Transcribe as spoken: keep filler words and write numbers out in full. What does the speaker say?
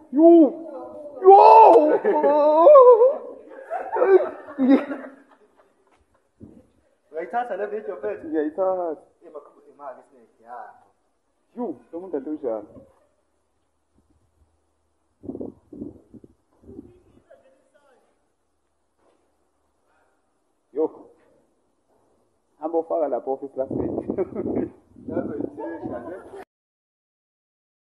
Yo! Yo! Uyayithatha le video mfethu. Ngiyayithatha. Eh makhulu imali sineke ya. Yo, lo muntu ento njani? Yo. Hamba ufaka lapha office last week. Yazo yithisha ne.